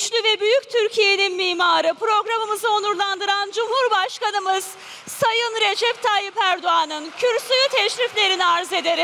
Güçlü ve Büyük Türkiye'nin mimarı, programımızı onurlandıran Cumhurbaşkanımız Sayın Recep Tayyip Erdoğan'ın kürsüyü teşriflerini arz ederim.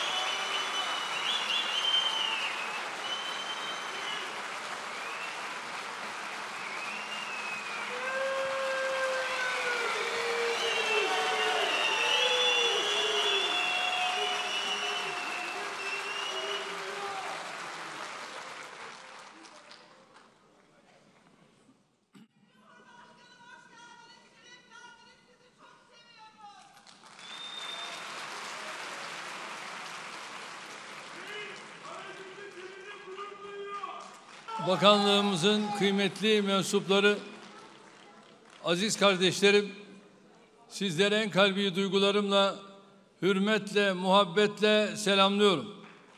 Bakanlığımızın kıymetli mensupları, aziz kardeşlerim, sizlere en kalbi duygularımla, hürmetle, muhabbetle selamlıyorum.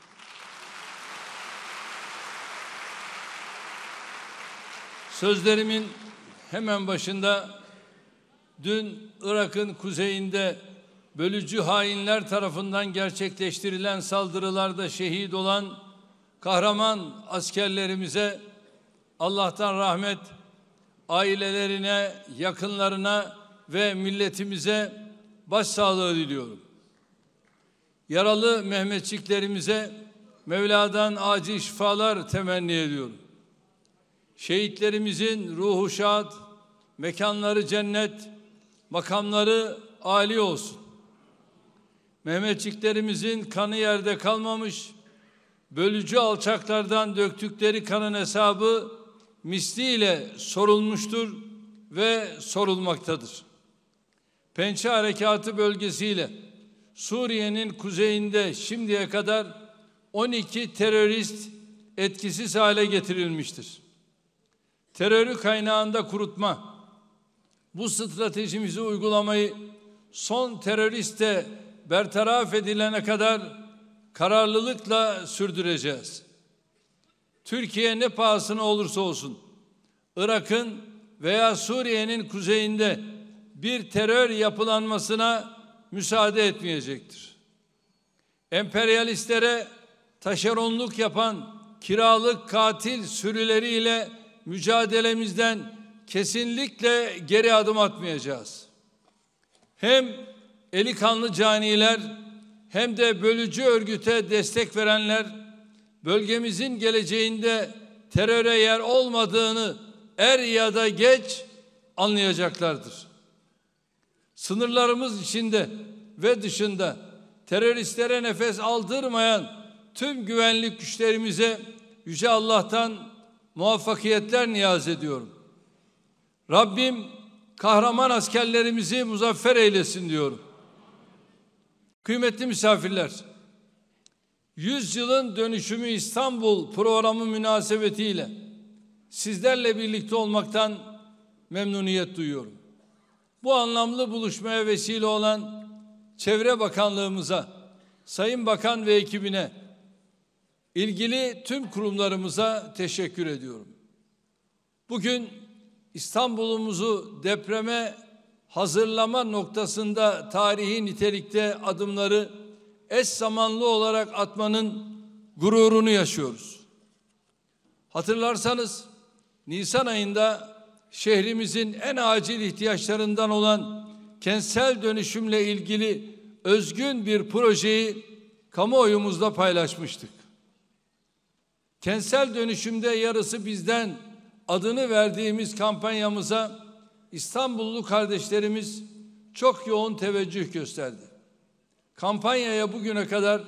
Sözlerimin hemen başında dün Irak'ın kuzeyinde bölücü hainler tarafından gerçekleştirilen saldırılarda şehit olan kahraman askerlerimize Allah'tan rahmet, ailelerine, yakınlarına ve milletimize başsağlığı diliyorum. Yaralı Mehmetçiklerimize Mevla'dan acil şifalar temenni ediyorum. Şehitlerimizin ruhu şad, mekanları cennet, makamları âli olsun. Mehmetçiklerimizin kanı yerde kalmamış, bölücü alçaklardan döktükleri kanın hesabı misliyle sorulmuştur ve sorulmaktadır. Pençe Harekatı bölgesiyle Suriye'nin kuzeyinde şimdiye kadar 12 terörist etkisiz hale getirilmiştir. Terörü kaynağında kurutma, bu stratejimizi uygulamayı son teröriste bertaraf edilene kadar kararlılıkla sürdüreceğiz. Türkiye ne pahasına olursa olsun Irak'ın veya Suriye'nin kuzeyinde bir terör yapılanmasına müsaade etmeyecektir. Emperyalistlere taşeronluk yapan kiralık katil sürüleriyle mücadelemizden kesinlikle geri adım atmayacağız. Hem eli kanlı caniler hem de bölücü örgüte destek verenler bölgemizin geleceğinde teröre yer olmadığını er ya da geç anlayacaklardır. Sınırlarımız içinde ve dışında teröristlere nefes aldırmayan tüm güvenlik güçlerimize Yüce Allah'tan muvaffakiyetler niyaz ediyorum. Rabbim kahraman askerlerimizi muzaffer eylesin diyorum. Kıymetli misafirler, 100 yılın dönüşümü İstanbul programı münasebetiyle sizlerle birlikte olmaktan memnuniyet duyuyorum. Bu anlamlı buluşmaya vesile olan Çevre Bakanlığımıza, Sayın Bakan ve ekibine, ilgili tüm kurumlarımıza teşekkür ediyorum. Bugün İstanbul'umuzu depreme hazırlama noktasında tarihi nitelikte adımları eş zamanlı olarak atmanın gururunu yaşıyoruz. Hatırlarsanız Nisan ayında şehrimizin en acil ihtiyaçlarından olan kentsel dönüşümle ilgili özgün bir projeyi kamuoyumuzla paylaşmıştık. Kentsel dönüşümde yarısı bizden adını verdiğimiz kampanyamıza İstanbullu kardeşlerimiz çok yoğun teveccüh gösterdi. Kampanyaya bugüne kadar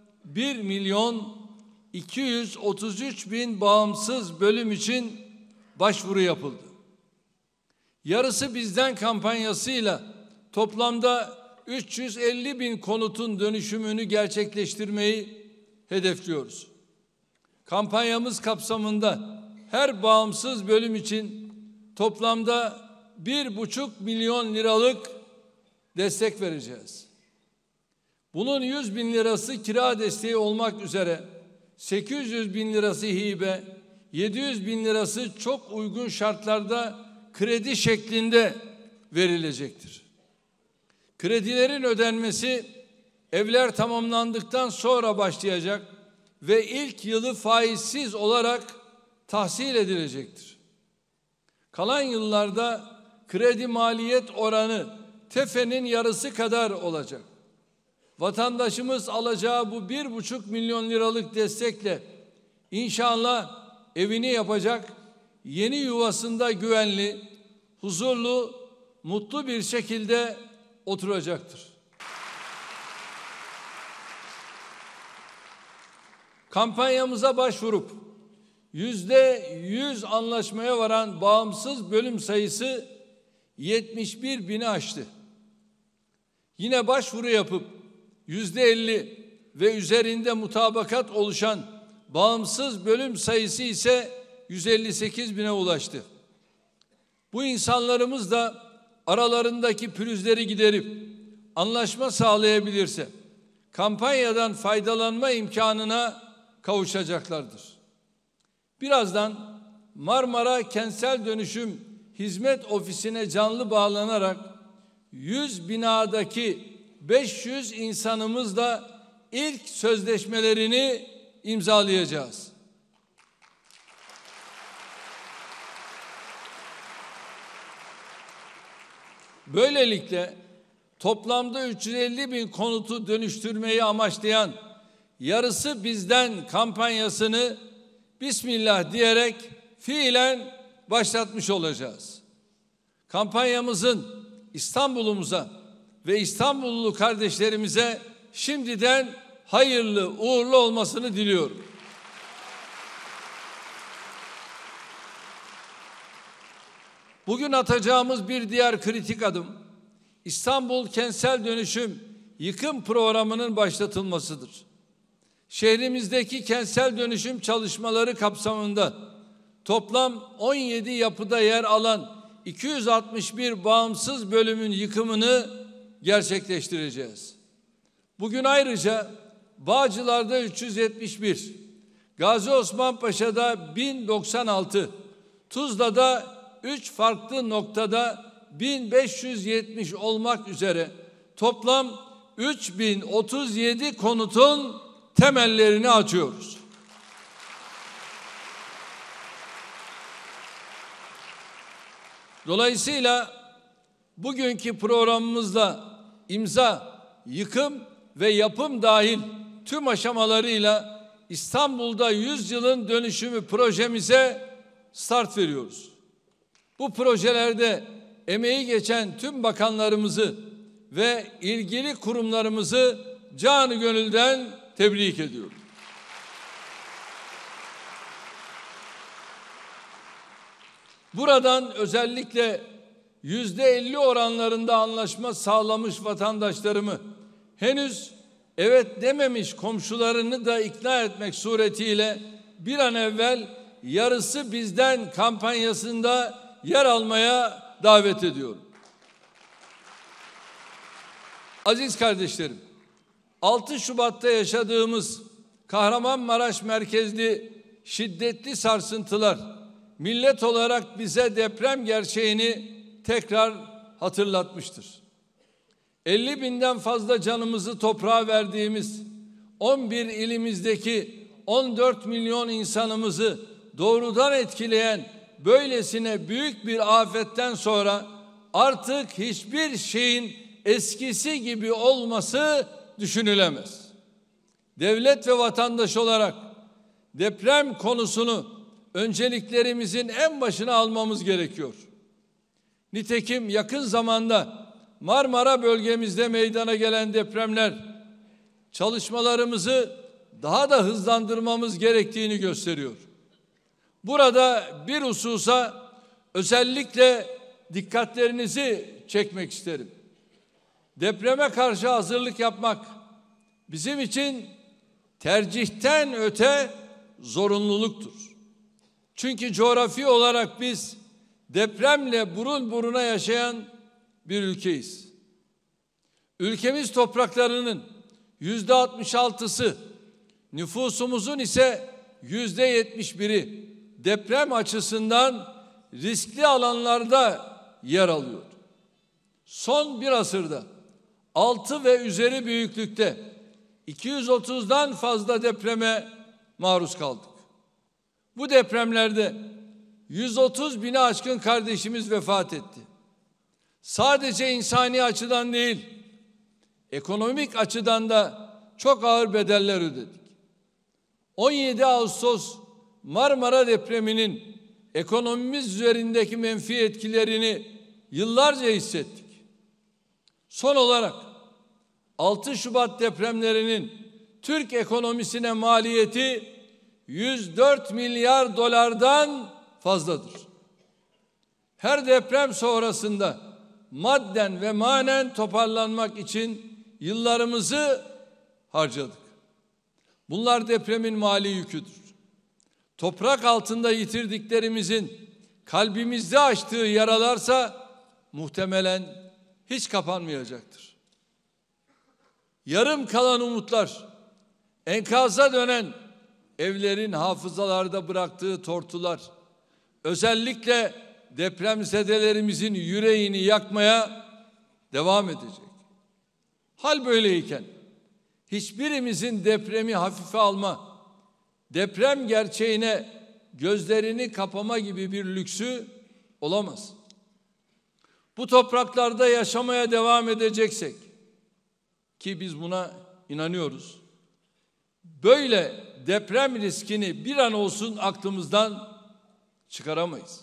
1.233.000 bağımsız bölüm için başvuru yapıldı. Yarısı bizden kampanyasıyla toplamda 350.000 konutun dönüşümünü gerçekleştirmeyi hedefliyoruz. Kampanyamız kapsamında her bağımsız bölüm için toplamda 1,5 milyon liralık destek vereceğiz. Bunun 100.000 lirası kira desteği olmak üzere 800.000 lirası hibe, 700.000 lirası çok uygun şartlarda kredi şeklinde verilecektir. Kredilerin ödenmesi evler tamamlandıktan sonra başlayacak ve ilk yılı faizsiz olarak tahsil edilecektir. Kalan yıllarda kredi maliyet oranı TEFE'nin yarısı kadar olacak. Vatandaşımız alacağı bu 1,5 milyon liralık destekle inşallah evini yapacak, yeni yuvasında güvenli, huzurlu, mutlu bir şekilde oturacaktır. Kampanyamıza başvurup %100 anlaşmaya varan bağımsız bölüm sayısı 71 bini aştı. Yine başvuru yapıp %50 ve üzerinde mutabakat oluşan bağımsız bölüm sayısı ise 158 bine ulaştı. Bu insanlarımız da aralarındaki pürüzleri giderip anlaşma sağlayabilirse kampanyadan faydalanma imkanına kavuşacaklardır. Birazdan Marmara Kentsel Dönüşüm Hizmet Ofisi'ne canlı bağlanarak 100 binadaki 500 insanımızla ilk sözleşmelerini imzalayacağız. Böylelikle toplamda 350 bin konutu dönüştürmeyi amaçlayan Yarısı Bizden kampanyasını Bismillah diyerek fiilen başlatmış olacağız. Kampanyamızın İstanbul'umuza ve İstanbullu kardeşlerimize şimdiden hayırlı uğurlu olmasını diliyorum. Bugün atacağımız bir diğer kritik adım İstanbul Kentsel Dönüşüm Yıkım Programı'nın başlatılmasıdır. Şehrimizdeki kentsel dönüşüm çalışmaları kapsamında toplam 17 yapıda yer alan 261 bağımsız bölümün yıkımını gerçekleştireceğiz. Bugün ayrıca Bağcılar'da 371, Gazi Osman Paşa'da 1096, Tuzla'da 3 farklı noktada 1570 olmak üzere toplam 3037 konutun temellerini atıyoruz. Dolayısıyla bugünkü programımızla imza, yıkım ve yapım dahil tüm aşamalarıyla İstanbul'da 100 yılın dönüşümü projemize start veriyoruz. Bu projelerde emeği geçen tüm bakanlarımızı ve ilgili kurumlarımızı canı gönülden tebrik ediyorum. Buradan özellikle %50 oranlarında anlaşma sağlamış vatandaşlarımı, henüz evet dememiş komşularını da ikna etmek suretiyle bir an evvel Yarısı Bizden kampanyasında yer almaya davet ediyorum. Aziz kardeşlerim, 6 Şubat'ta yaşadığımız Kahramanmaraş merkezli şiddetli sarsıntılar millet olarak bize deprem gerçeğini tekrar hatırlatmıştır. 50 binden fazla canımızı toprağa verdiğimiz 11 ilimizdeki 14 milyon insanımızı doğrudan etkileyen böylesine büyük bir afetten sonra artık hiçbir şeyin eskisi gibi olması düşünülemez. Devlet ve vatandaş olarak deprem konusunu önceliklerimizin en başına almamız gerekiyor. Nitekim yakın zamanda Marmara bölgemizde meydana gelen depremler çalışmalarımızı daha da hızlandırmamız gerektiğini gösteriyor. Burada bir hususa özellikle dikkatlerinizi çekmek isterim. Depreme karşı hazırlık yapmak bizim için tercihten öte zorunluluktur. Çünkü coğrafi olarak biz depremle burun buruna yaşayan bir ülkeyiz. Ülkemiz topraklarının %66'sı, nüfusumuzun ise %71'i deprem açısından riskli alanlarda yer alıyor. Son bir asırda 6 ve üzeri büyüklükte 230'dan fazla depreme maruz kaldık. Bu depremlerde 130 bini aşkın kardeşimiz vefat etti. Sadece insani açıdan değil, ekonomik açıdan da çok ağır bedeller ödedik. 17 Ağustos Marmara depreminin ekonomimiz üzerindeki menfi etkilerini yıllarca hissettik. Son olarak 6 Şubat depremlerinin Türk ekonomisine maliyeti 104 milyar dolardan fazladır. Her deprem sonrasında madden ve manen toparlanmak için yıllarımızı harcadık. Bunlar depremin mali yüküdür. Toprak altında yitirdiklerimizin kalbimizde açtığı yaralarsa muhtemelen hiç kapanmayacaktır. Yarım kalan umutlar, enkaza dönen evlerin hafızalarda bıraktığı tortular, özellikle depremzedelerimizin yüreğini yakmaya devam edecek. Hal böyleyken hiçbirimizin depremi hafife alma, deprem gerçeğine gözlerini kapama gibi bir lüksü olamaz. Bu topraklarda yaşamaya devam edeceksek, ki biz buna inanıyoruz, böyle deprem riskini bir an olsun aklımızdan çıkaramayız.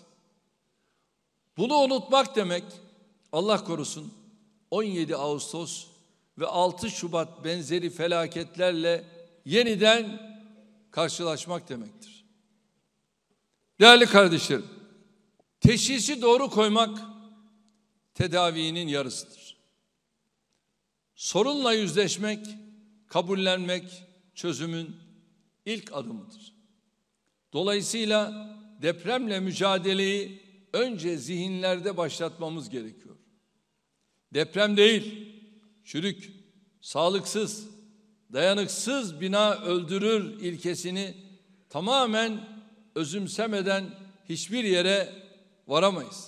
Bunu unutmak demek, Allah korusun, 17 Ağustos ve 6 Şubat benzeri felaketlerle yeniden karşılaşmak demektir. Değerli kardeşlerim, teşhisi doğru koymak tedavinin yarısıdır. Sorunla yüzleşmek, kabullenmek çözümün ilk adımıdır. Dolayısıyla depremle mücadeleyi önce zihinlerde başlatmamız gerekiyor. Deprem değil, çürük, sağlıksız, dayanıksız bina öldürür ilkesini tamamen özümsemeden hiçbir yere varamayız.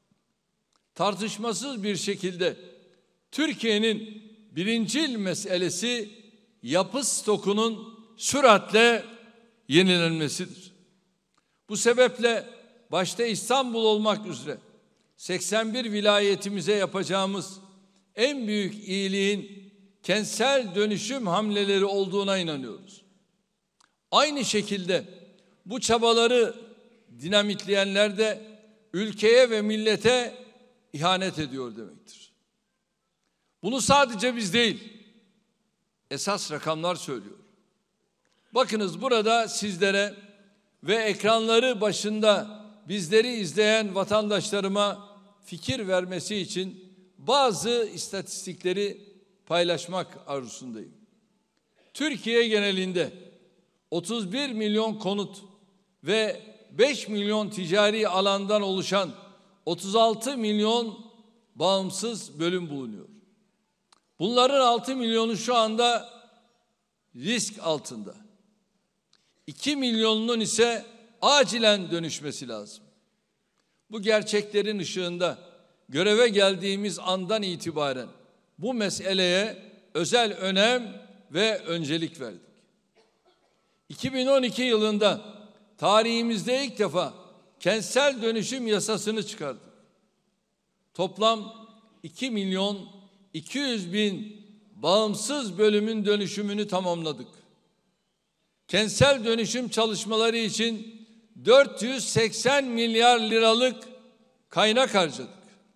Tartışmasız bir şekilde Türkiye'nin birincil meselesi yapı stokunun süratle yenilenmesidir. Bu sebeple başta İstanbul olmak üzere 81 vilayetimize yapacağımız en büyük iyiliğin kentsel dönüşüm hamleleri olduğuna inanıyoruz. Aynı şekilde bu çabaları dinamitleyenler de ülkeye ve millete ihanet ediyor demektir. Bunu sadece biz değil, esas rakamlar söylüyor. Bakınız, burada sizlere ve ekranları başında bizleri izleyen vatandaşlarıma fikir vermesi için bazı istatistikleri paylaşmak arzusundayım. Türkiye genelinde 31 milyon konut ve 5 milyon ticari alandan oluşan 36 milyon bağımsız bölüm bulunuyor. Bunların 6 milyonu şu anda risk altında. 2 milyonunun ise acilen dönüşmesi lazım. Bu gerçeklerin ışığında göreve geldiğimiz andan itibaren bu meseleye özel önem ve öncelik verdik. 2012 yılında tarihimizde ilk defa kentsel dönüşüm yasasını çıkardık. Toplam 2 milyon 200 bin bağımsız bölümün dönüşümünü tamamladık. Kentsel dönüşüm çalışmaları için 480 milyar liralık kaynak harcadık.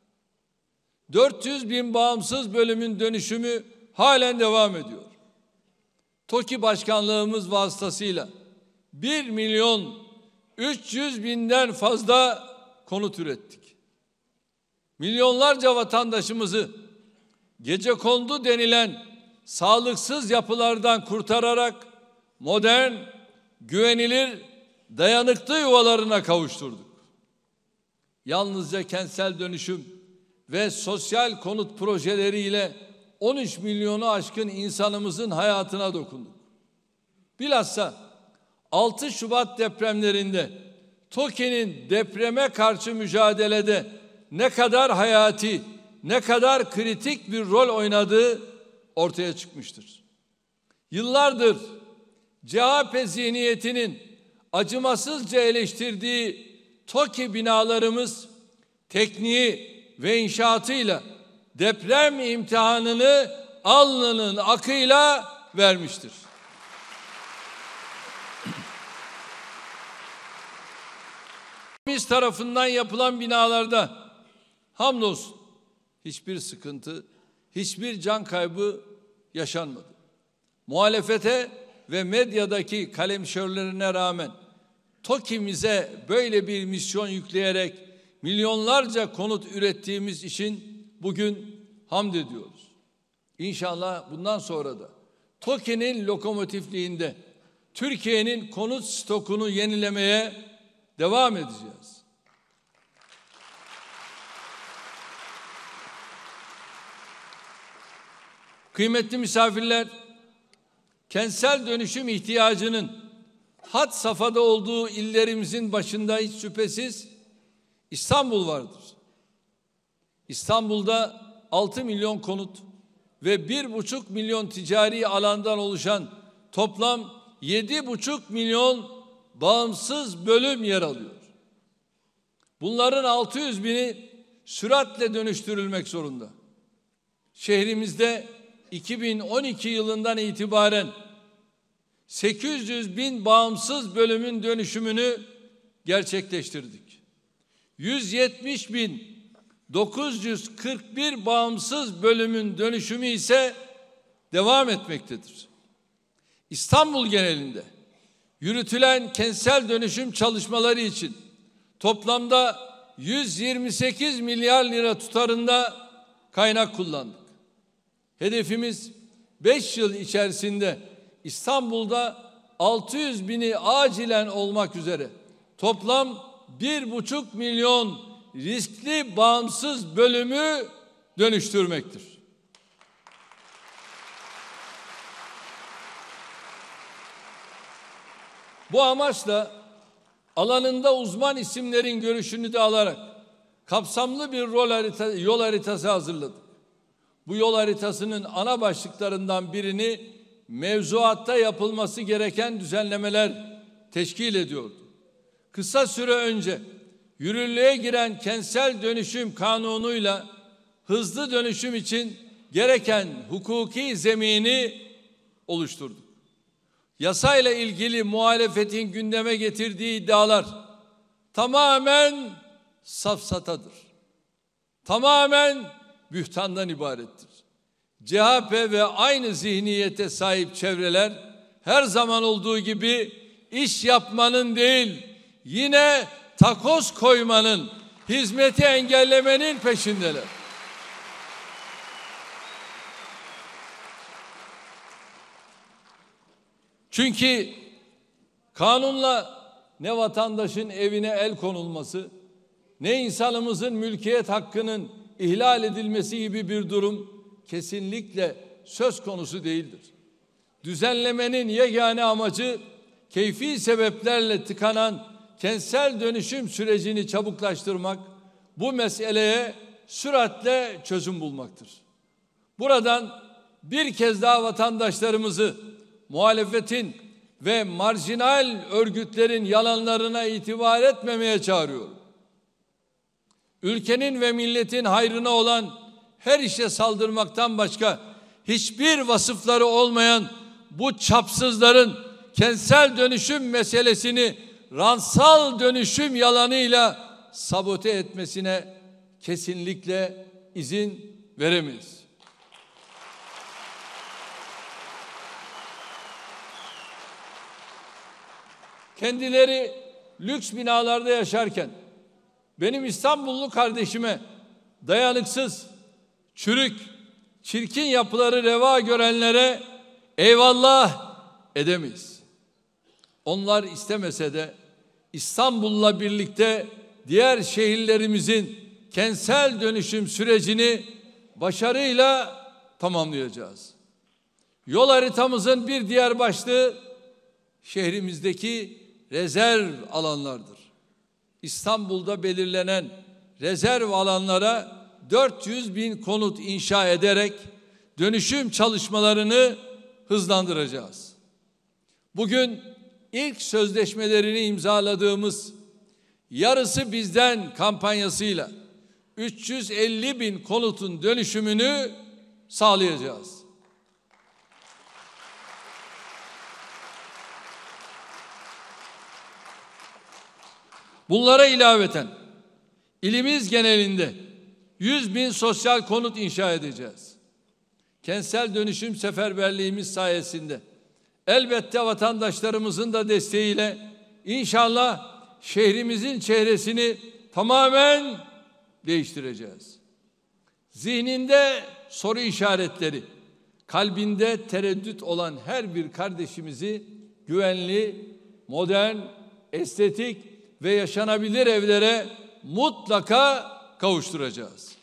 400 bin bağımsız bölümün dönüşümü halen devam ediyor. TOKİ başkanlığımız vasıtasıyla 1 milyon 300 binden fazla konut ürettik. Milyonlarca vatandaşımızı gecekondu denilen sağlıksız yapılardan kurtararak modern, güvenilir, dayanıklı yuvalarına kavuşturduk. Yalnızca kentsel dönüşüm ve sosyal konut projeleriyle 13 milyonu aşkın insanımızın hayatına dokunduk. Bilhassa 6 Şubat depremlerinde TOKİ'nin depreme karşı mücadelede ne kadar hayati, ne kadar kritik bir rol oynadığı ortaya çıkmıştır. Yıllardır CHP zihniyetinin acımasızca eleştirdiği TOKİ binalarımız tekniği ve inşaatıyla deprem imtihanını alnının akıyla vermiştir. Biz tarafından yapılan binalarda hamdolsun hiçbir sıkıntı, hiçbir can kaybı yaşanmadı. Muhalefete ve medyadaki kalemşörlerine rağmen TOKİ'mize böyle bir misyon yükleyerek milyonlarca konut ürettiğimiz için bugün hamd ediyoruz. İnşallah bundan sonra da TOKİ'nin lokomotifliğinde Türkiye'nin konut stokunu yenilemeye devam edeceğiz. Kıymetli misafirler, kentsel dönüşüm ihtiyacının had safhada olduğu illerimizin başında hiç şüphesiz İstanbul vardır. İstanbul'da 6 milyon konut ve 1,5 milyon ticari alandan oluşan toplam 7,5 milyon bağımsız bölüm yer alıyor. Bunların 600 bini süratle dönüştürülmek zorunda. Şehrimizde 2012 yılından itibaren 800 bin bağımsız bölümün dönüşümünü gerçekleştirdik. 170 bin 941 bağımsız bölümün dönüşümü ise devam etmektedir. İstanbul genelinde yürütülen kentsel dönüşüm çalışmaları için toplamda 128 milyar lira tutarında kaynak kullandık. Hedefimiz 5 yıl içerisinde İstanbul'da 600 bini acilen olmak üzere toplam 1,5 milyon riskli bağımsız bölümü dönüştürmektir. Bu amaçla alanında uzman isimlerin görüşünü de alarak kapsamlı bir yol haritası hazırladık. Bu yol haritasının ana başlıklarından birini mevzuatta yapılması gereken düzenlemeler teşkil ediyordu. Kısa süre önce yürürlüğe giren kentsel dönüşüm kanunuyla hızlı dönüşüm için gereken hukuki zemini oluşturduk. Yasayla ilgili muhalefetin gündeme getirdiği iddialar tamamen safsatadır. Tamamen bühtandan ibarettir. CHP ve aynı zihniyete sahip çevreler her zaman olduğu gibi iş yapmanın değil, yine takoz koymanın, hizmeti engellemenin peşindeler. Çünkü kanunla ne vatandaşın evine el konulması, ne insanımızın mülkiyet hakkının ihlal edilmesi gibi bir durum kesinlikle söz konusu değildir. Düzenlemenin yegane amacı keyfi sebeplerle tıkanan kentsel dönüşüm sürecini çabuklaştırmak, bu meseleye süratle çözüm bulmaktır. Buradan bir kez daha vatandaşlarımızı muhalefetin ve marjinal örgütlerin yalanlarına itibar etmemeye çağırıyorum. Ülkenin ve milletin hayrına olan her işe saldırmaktan başka hiçbir vasıfları olmayan bu çapsızların kentsel dönüşüm meselesini rantsal dönüşüm yalanıyla sabote etmesine kesinlikle izin veremeyiz. Kendileri lüks binalarda yaşarken benim İstanbullu kardeşime dayanıksız, çürük, çirkin yapıları reva görenlere eyvallah edemeyiz. Onlar istemese de İstanbul'la birlikte diğer şehirlerimizin kentsel dönüşüm sürecini başarıyla tamamlayacağız. Yol haritamızın bir diğer başlığı şehrimizdeki rezerv alanlardır. İstanbul'da belirlenen rezerv alanlara 400 bin konut inşa ederek dönüşüm çalışmalarını hızlandıracağız. Bugün ilk sözleşmelerini imzaladığımız "Yarısı Bizden" kampanyasıyla 350 bin konutun dönüşümünü sağlayacağız. Bunlara ilaveten ilimiz genelinde 100 bin sosyal konut inşa edeceğiz. Kentsel dönüşüm seferberliğimiz sayesinde elbette vatandaşlarımızın da desteğiyle inşallah şehrimizin çehresini tamamen değiştireceğiz. Zihninde soru işaretleri, kalbinde tereddüt olan her bir kardeşimizi güvenli, modern, estetik ve yaşanabilir evlere mutlaka kavuşturacağız.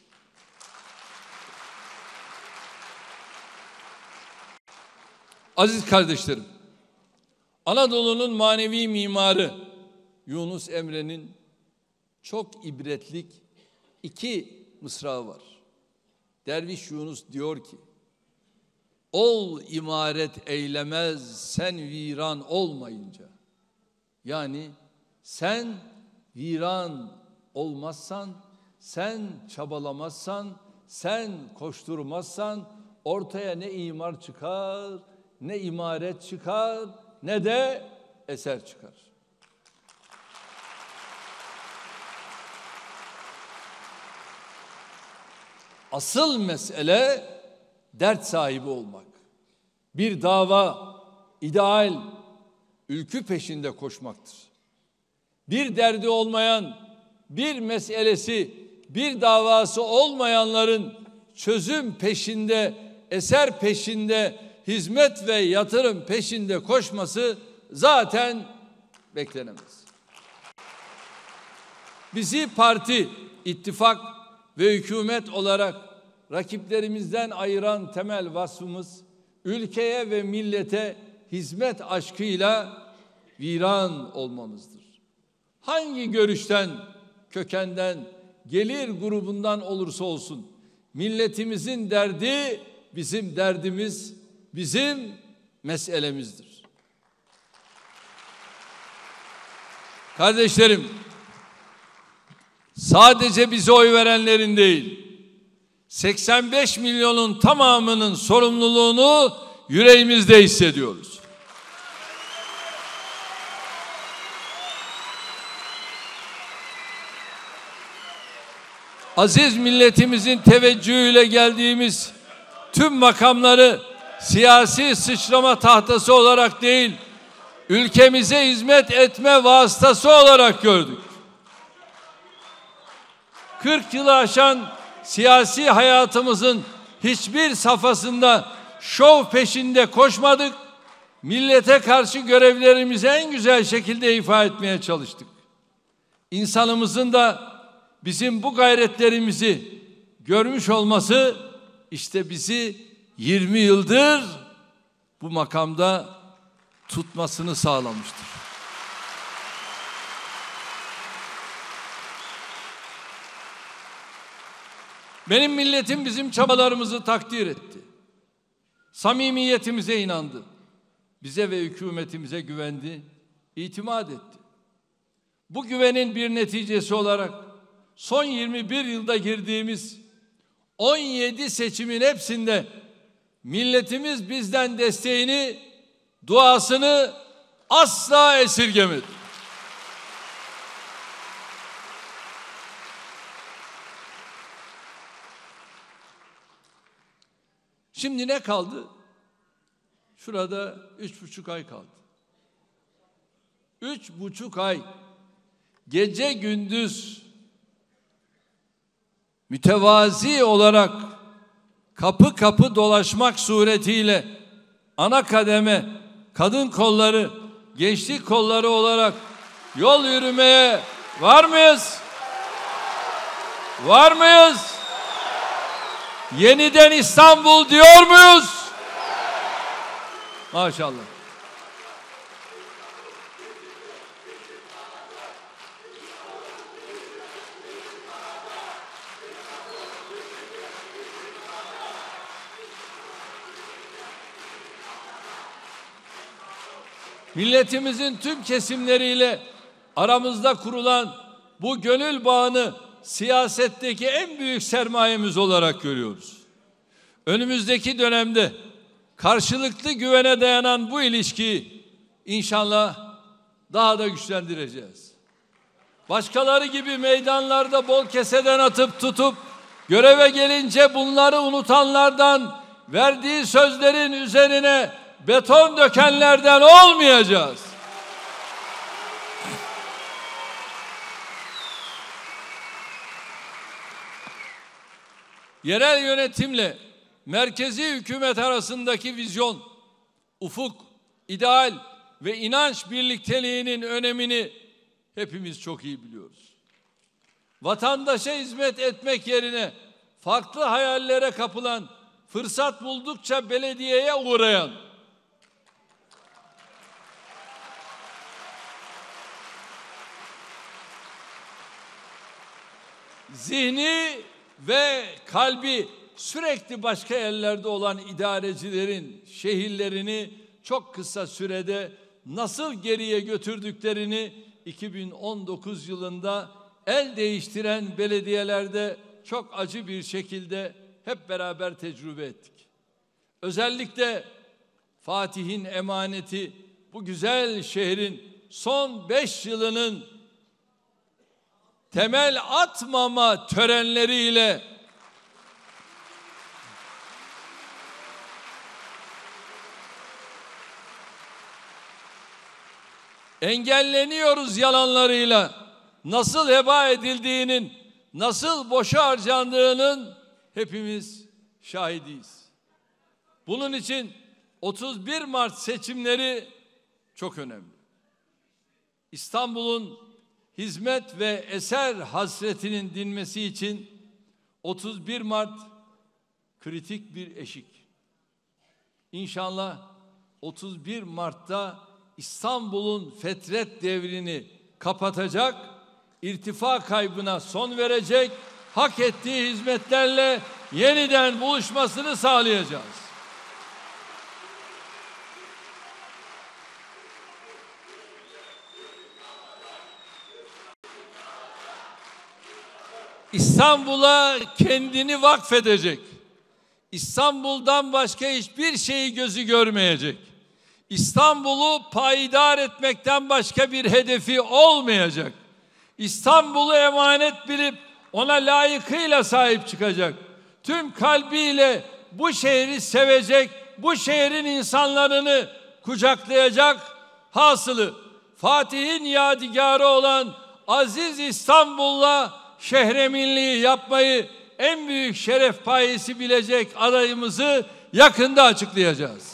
Aziz kardeşlerim, Anadolu'nun manevi mimarı Yunus Emre'nin çok ibretlik 2 mısrağı var. Derviş Yunus diyor ki: "Ol imaret eylemez sen viran olmayınca." Yani sen viran olmazsan, sen çabalamazsan, sen koşturmazsan ortaya ne imar çıkar, ne imaret çıkar, ne de eser çıkar. Asıl mesele dert sahibi olmak. Bir dava, ideal, ülkü peşinde koşmaktır. Bir derdi olmayan, bir meselesi, bir davası olmayanların çözüm peşinde, eser peşinde, hizmet ve yatırım peşinde koşması zaten beklenemez. Bizi parti, ittifak ve hükümet olarak rakiplerimizden ayıran temel vasfımız, ülkeye ve millete hizmet aşkıyla viran olmamızdır. Hangi görüşten, kökenden, gelir grubundan olursa olsun, milletimizin derdi bizim derdimiz, bizim meselemizdir. Kardeşlerim, sadece bize oy verenlerin değil, 85 milyonun tamamının sorumluluğunu yüreğimizde hissediyoruz. Aziz milletimizin teveccühüyle geldiğimiz tüm makamları siyasi sıçrama tahtası olarak değil, ülkemize hizmet etme vasıtası olarak gördük. 40 yılı aşan siyasi hayatımızın hiçbir safhasında şov peşinde koşmadık. Millete karşı görevlerimizi en güzel şekilde ifa etmeye çalıştık. İnsanımızın da bizim bu gayretlerimizi görmüş olması işte bizi 20 yıldır bu makamda tutmasını sağlamıştır. Benim milletim bizim çabalarımızı takdir etti. Samimiyetimize inandı. Bize ve hükümetimize güvendi, itimat etti. Bu güvenin bir neticesi olarak son 21 yılda girdiğimiz 17 seçimin hepsinde milletimiz bizden desteğini, duasını asla esirgemedi. Şimdi ne kaldı? Şurada 3,5 ay kaldı. 3,5 ay gece gündüz mütevazi olarak kapı kapı dolaşmak suretiyle ana kademe, kadın kolları, gençlik kolları olarak yol yürümeye var mıyız? Var mıyız? Yeniden İstanbul diyor muyuz? Maşallah. milletimizin tüm kesimleriyle aramızda kurulan bu gönül bağını siyasetteki en büyük sermayemiz olarak görüyoruz. Önümüzdeki dönemde karşılıklı güvene dayanan bu ilişkiyi inşallah daha da güçlendireceğiz. Başkaları gibi meydanlarda bol keseden atıp tutup göreve gelince bunları unutanlardan, verdiği sözlerin üzerine beton dökenlerden olmayacağız. Yerel yönetimle merkezi hükümet arasındaki vizyon, ufuk, ideal ve inanç birlikteliğinin önemini hepimiz çok iyi biliyoruz. Vatandaşa hizmet etmek yerine farklı hayallere kapılan, fırsat buldukça belediyeye uğrayan, zihni ve kalbi sürekli başka yerlerde olan idarecilerin şehirlerini çok kısa sürede nasıl geriye götürdüklerini 2019 yılında el değiştiren belediyelerde çok acı bir şekilde hep beraber tecrübe ettik. Özellikle Fatih'in emaneti bu güzel şehrin son 5 yılının temel atmama törenleriyle engelleniyoruz yalanlarıyla nasıl heba edildiğinin, nasıl boşa harcandığının hepimiz şahidiyiz. Bunun için 31 Mart seçimleri çok önemli. İstanbul'un hizmet ve eser hasretinin dinmesi için 31 Mart kritik bir eşik. İnşallah 31 Mart'ta İstanbul'un fetret devrini kapatacak, irtifa kaybına son verecek, hak ettiği hizmetlerle yeniden buluşmasını sağlayacağız. İstanbul'a kendini vakfedecek, İstanbul'dan başka hiçbir şeyi gözü görmeyecek, İstanbul'u payidar etmekten başka bir hedefi olmayacak, İstanbul'u emanet bilip ona layıkıyla sahip çıkacak, tüm kalbiyle bu şehri sevecek, bu şehrin insanlarını kucaklayacak, hasılı Fatih'in yadigarı olan aziz İstanbul'la şehreminliği yapmayı en büyük şeref payesi bilecek adayımızı yakında açıklayacağız.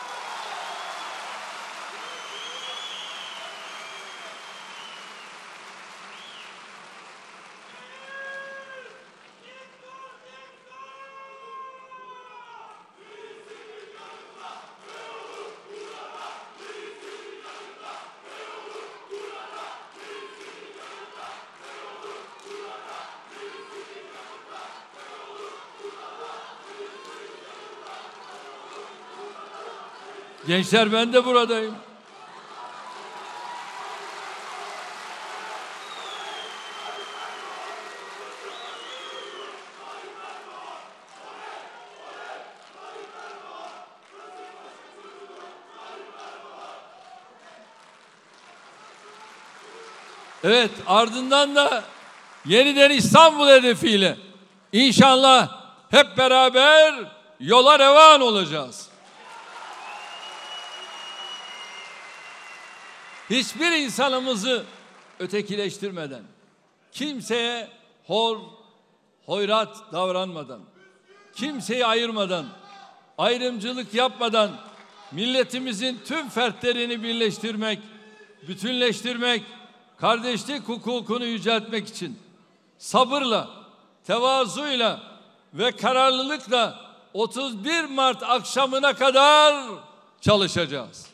Gençler, ben de buradayım. Evet, ardından da yeniden İstanbul hedefiyle inşallah hep beraber yola revan olacağız. Hiçbir insanımızı ötekileştirmeden, kimseye hoyrat davranmadan, kimseyi ayırmadan, ayrımcılık yapmadan milletimizin tüm fertlerini birleştirmek, bütünleştirmek, kardeşlik hukukunu yüceltmek için sabırla, tevazuyla ve kararlılıkla 31 Mart akşamına kadar çalışacağız.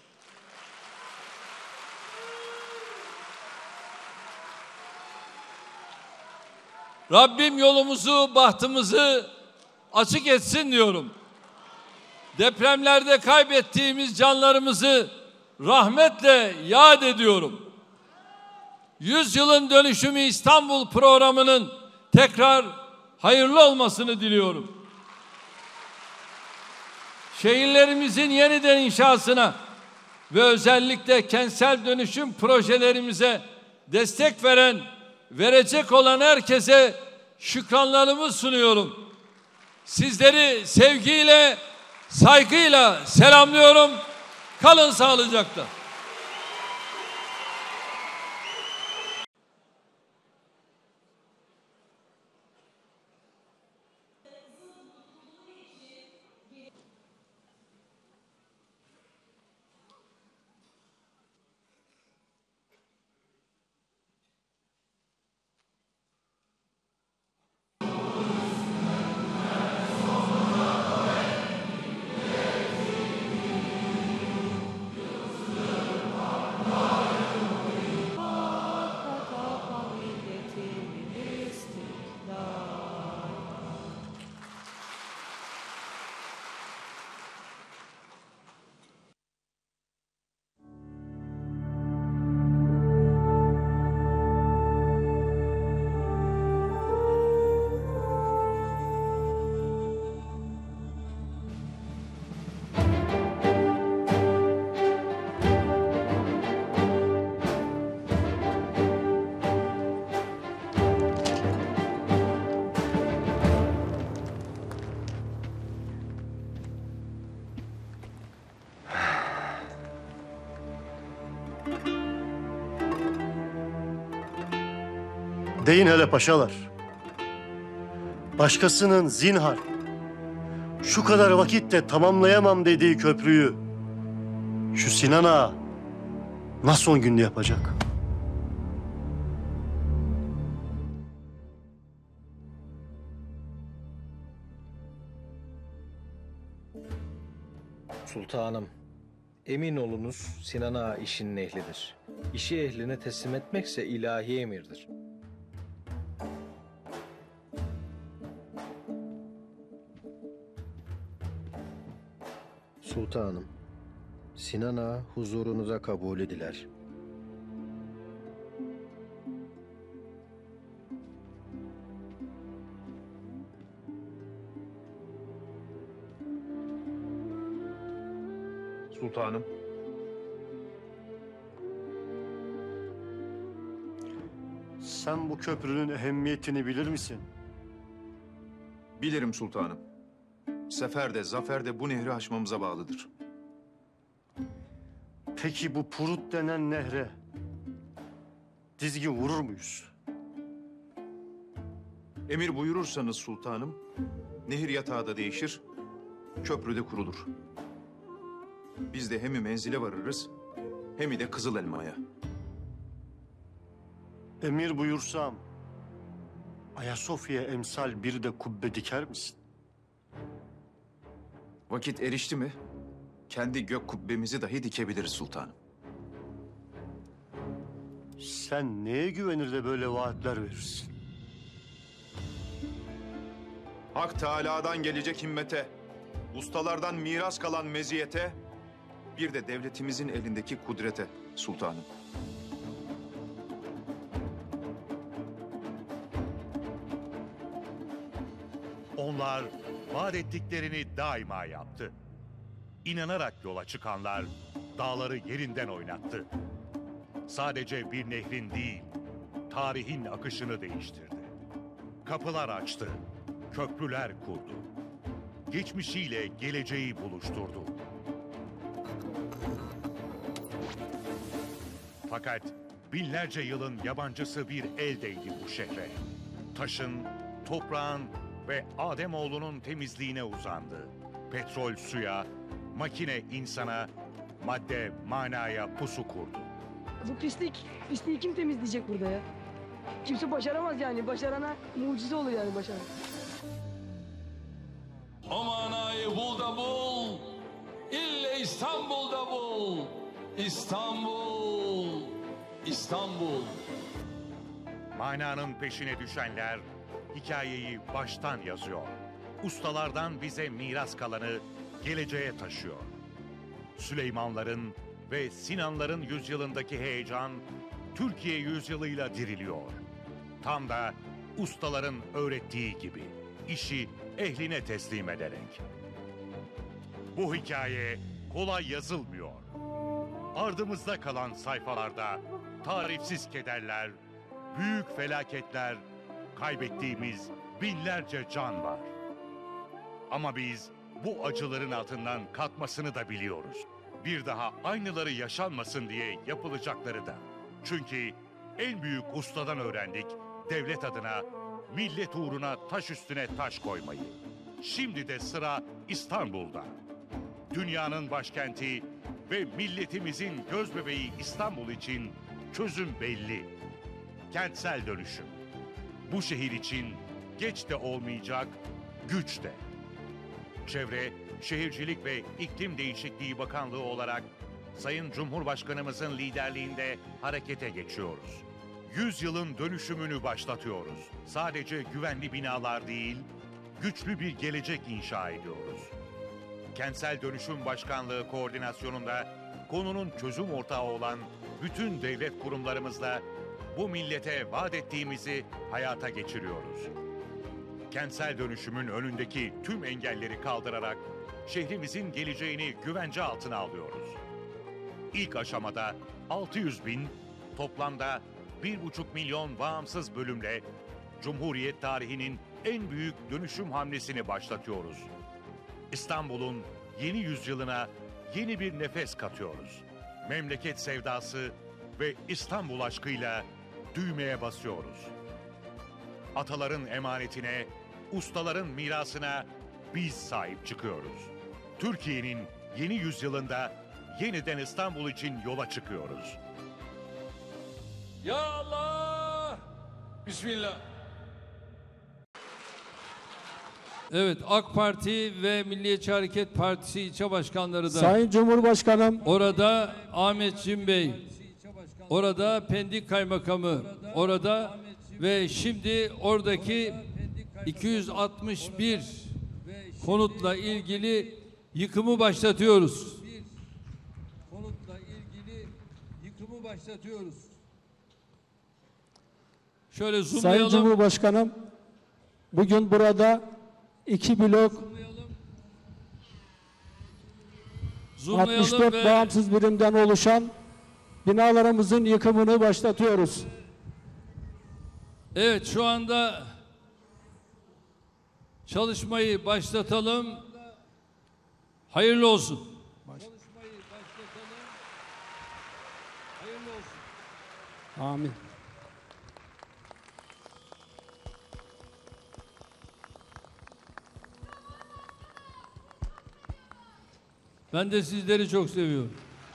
Rabbim yolumuzu, bahtımızı açık etsin diyorum. Depremlerde kaybettiğimiz canlarımızı rahmetle yad ediyorum. 100 yılın dönüşümü İstanbul programının tekrar hayırlı olmasını diliyorum. Şehirlerimizin yeniden inşasına ve özellikle kentsel dönüşüm projelerimize destek verecek olan herkese şükranlarımı sunuyorum. Sizleri sevgiyle, saygıyla selamlıyorum. Kalın sağlıcakla. Deyin hele paşalar. Başkasının zinhar şu kadar vakitte tamamlayamam dediği köprüyü şu Sinan Ağa nasıl 10 günde yapacak? Sultanım, emin olunuz Sinan Ağa işinin ehlidir. İşi ehline teslim etmekse ilahi emirdir. Sultanım, Sinan Ağa huzurunuza kabul ediler. Sultanım. Sen bu köprünün ehemmiyetini bilir misin? Bilirim sultanım. Sefer de zafer de bu nehri aşmamıza bağlıdır. Peki bu Purut denen nehre dizgin vurur muyuz? Emir buyurursanız sultanım, nehir yatağı da değişir, köprü de kurulur. Biz de hem menzile varırız, hem de Kızıl Elma'ya. Emir buyursam Ayasofya emsal bir de kubbe diker misin? Vakit erişti mi, kendi gök kubbemizi dahi dikebiliriz sultanım. Sen neye güvenir de böyle vaatler verirsin? Hak Teâlâ'dan gelecek himmete, ustalardan miras kalan meziyete, bir de devletimizin elindeki kudrete sultanım. Onlar vaat ettiklerini daima yaptı. İnanarak yola çıkanlar dağları yerinden oynattı. Sadece bir nehrin değil, tarihin akışını değiştirdi. Kapılar açtı, köprüler kurdu. Geçmişiyle geleceği buluşturdu. Fakat binlerce yılın yabancısı bir el değdi bu şehre. Taşın, toprağın ve Ademoğlunun temizliğine uzandı. Petrol suya, makine insana, madde manaya pusu kurdu. Bu pisliği kim temizleyecek burada ya? Kimse başaramaz yani. Başarana mucize olur yani başaran. O manayı bul da bul, ille İstanbul'da bul. İstanbul, İstanbul. Mananın peşine düşenler hikayeyi baştan yazıyor. Ustalardan bize miras kalanı geleceğe taşıyor. Süleymanların ve Sinanların yüzyılındaki heyecan Türkiye yüzyılıyla diriliyor. Tam da ustaların öğrettiği gibi işi ehline teslim ederek. Bu hikaye kolay yazılmıyor. Ardımızda kalan sayfalarda tarifsiz kederler, büyük felaketler, kaybettiğimiz binlerce can var. Ama biz bu acıların altından kalkmasını da biliyoruz. Bir daha aynıları yaşanmasın diye yapılacakları da. Çünkü en büyük ustadan öğrendik devlet adına, millet uğruna taş üstüne taş koymayı. Şimdi de sıra İstanbul'da. Dünyanın başkenti ve milletimizin gözbebeği İstanbul için çözüm belli. Kentsel dönüşüm. Bu şehir için geç de olmayacak, güç de. Çevre, Şehircilik ve İklim Değişikliği Bakanlığı olarak Sayın Cumhurbaşkanımızın liderliğinde harekete geçiyoruz. 100 yılın dönüşümünü başlatıyoruz. Sadece güvenli binalar değil, güçlü bir gelecek inşa ediyoruz. Kentsel Dönüşüm Başkanlığı koordinasyonunda konunun çözüm ortağı olan bütün devlet kurumlarımızla bu millete vaat ettiğimizi hayata geçiriyoruz. Kentsel dönüşümün önündeki tüm engelleri kaldırarak şehrimizin geleceğini güvence altına alıyoruz. İlk aşamada 600 bin, toplamda 1,5 milyon bağımsız bölümle Cumhuriyet tarihinin en büyük dönüşüm hamlesini başlatıyoruz. İstanbul'un yeni yüzyılına yeni bir nefes katıyoruz. Memleket sevdası ve İstanbul aşkıyla düğmeye basıyoruz. Ataların emanetine, ustaların mirasına biz sahip çıkıyoruz. Türkiye'nin yeni yüzyılında yeniden İstanbul için yola çıkıyoruz. Ya Allah! Bismillah. Evet, AK Parti ve Milliyetçi Hareket Partisi ilçe başkanları da Sayın Cumhurbaşkanım, orada, Ahmet Cim Bey, orada Pendik Kaymakamı, orada ve şimdi oradaki 261 konutla ilgili yıkımı başlatıyoruz. Şöyle Sayın zoomlayalım. Cumhurbaşkanım, bugün burada 2 blok Zoomlayalım 64 ve bağımsız birimden oluşan binalarımızın yıkımını başlatıyoruz. evet, şu anda çalışmayı başlatalım. Hayırlı olsun. Amin. Ben de sizleri çok seviyorum.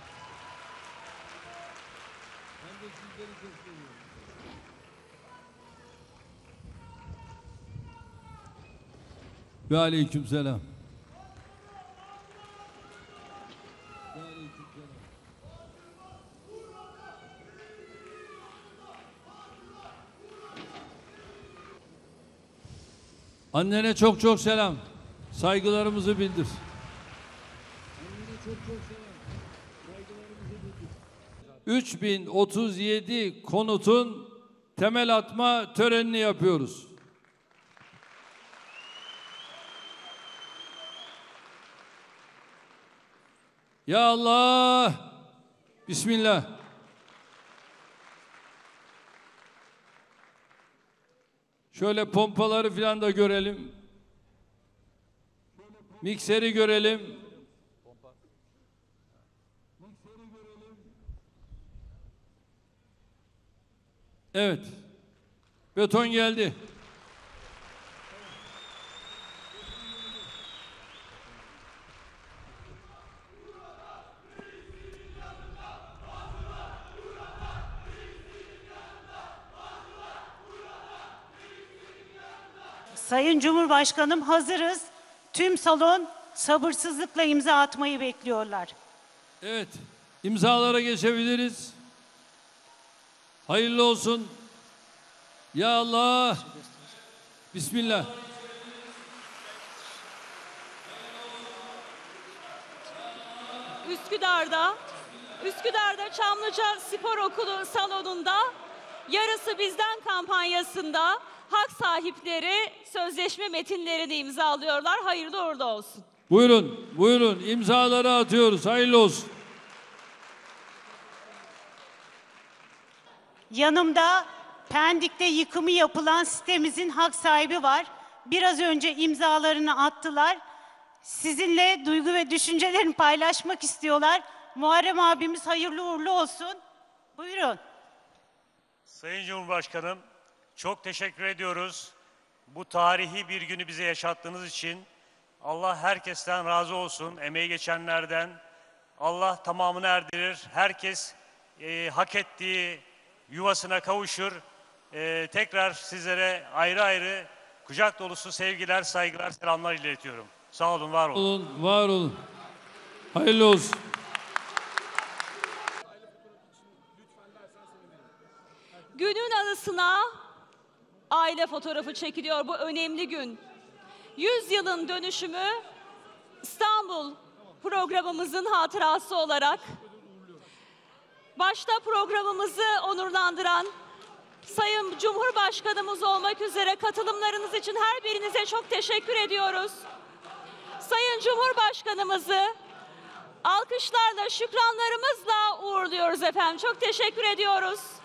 Ve aleykümselam. Annene çok çok selam. Saygılarımızı bildir. 3037 konutun temel atma törenini yapıyoruz. Ya Allah! Bismillah. Şöyle pompaları filan da görelim. Mikseri görelim. Evet. Beton geldi. Sayın Cumhurbaşkanım, hazırız. Tüm salon sabırsızlıkla imza atmayı bekliyorlar. Evet. İmzalara geçebiliriz. Hayırlı olsun. Ya Allah. Bismillah. Üsküdar'da Üsküdar'da Çamlıca Spor Okulu salonunda Yarısı Bizden kampanyasında hak sahipleri sözleşme metinlerini imzalıyorlar. Hayırlı uğurlu olsun. Buyurun, buyurun. İmzaları atıyoruz. Hayırlı olsun. Yanımda Pendik'te yıkımı yapılan sitemizin hak sahibi var. Biraz önce imzalarını attılar. Sizinle duygu ve düşüncelerini paylaşmak istiyorlar. Muharrem abimiz hayırlı uğurlu olsun. Buyurun. Sayın Cumhurbaşkanım, çok teşekkür ediyoruz. Bu tarihi bir günü bize yaşattığınız için Allah herkesten razı olsun, emeği geçenlerden. Allah tamamını erdirir. Herkes hak ettiği yuvasına kavuşur. Tekrar sizlere ayrı ayrı kucak dolusu sevgiler, saygılar, selamlar iletiyorum. Sağ olun, var olun. Var olun. Hayırlı olsun. Günün anısına aile fotoğrafı çekiliyor bu önemli gün. 100 yılın dönüşümü İstanbul programımızın hatırası olarak başta programımızı onurlandıran Sayın Cumhurbaşkanımız olmak üzere katılımlarınız için her birinize çok teşekkür ediyoruz. Sayın Cumhurbaşkanımızı alkışlarla, şükranlarımızla uğurluyoruz efendim. Çok teşekkür ediyoruz.